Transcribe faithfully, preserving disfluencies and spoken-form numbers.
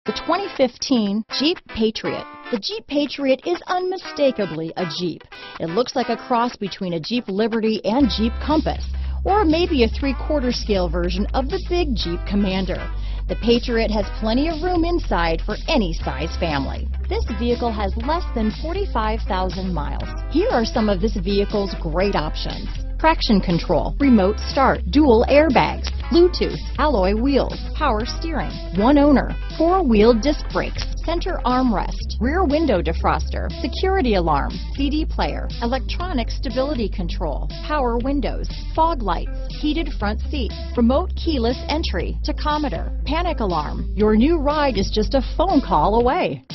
The twenty fifteen Jeep Patriot. The Jeep Patriot is unmistakably a Jeep. It looks like a cross between a Jeep Liberty and Jeep Compass, or maybe a three-quarter scale version of the big Jeep Commander. The Patriot has plenty of room inside for any size family. This vehicle has less than forty-five thousand miles. Here are some of this vehicle's great options: traction control, remote start, dual airbags, Bluetooth, alloy wheels, power steering, one owner, four-wheel disc brakes, center armrest, rear window defroster, security alarm, C D player, electronic stability control, power windows, fog lights, heated front seats, remote keyless entry, tachometer, panic alarm. Your new ride is just a phone call away.